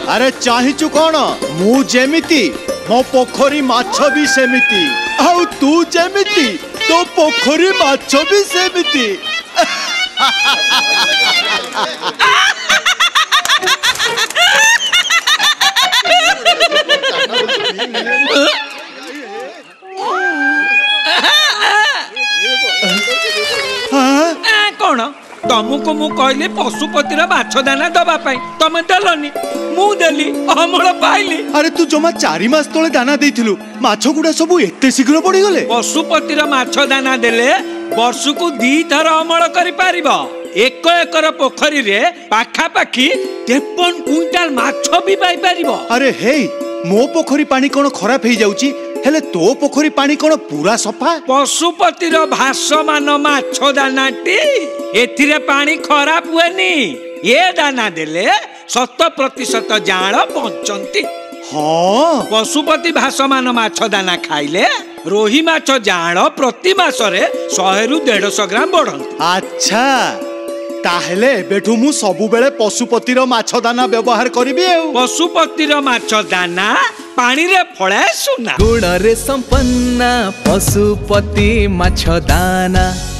अरे चाहिचु कौन मु जेमिति मो पोखरी माछ भी सेमिति आउ तू जेमिति तो पोखरी माछ भी सेमिति। कौन तुमको मु कहली पशुपतिर माछ दाना दबा पाई तमे देलनी मु देली अमल पाइली। अरे तू जमा 4 मास तले दाना देइथिलु माछ गुडा सब एते शीघ्र पड़ी गले। पशुपतिर माछ दाना देले वर्ष को 2 थर अमल करि पारिबो। 1 एकर पोखरी रे पाखा पाखी 53 क्विंटाल माछ भी पाई पारिबो। अरे हे मो पोखरी पानी कोन खराब हे जाउची हेले तो पोखरी पानी कोन पूरा सफा। पशुपतिर भासमान माछ दानाटी एथिरे पानी खराब हुएनी। ये दाना देले 100% जाल बंचंती। हाँ पशुपति भासमान माछ दाना खाइले रोही माछ जाल प्रति मासरे 100 रु 150 ग्राम बढ़ंती। अच्छा ताहेले बेठू मु सबु बेले पशुपतिर माछ दाना व्यवहार करिबी। पशुपतिर माछ दाना पानी रे फळे सुना गुण रे संपन्न पशुपति माछ दाना।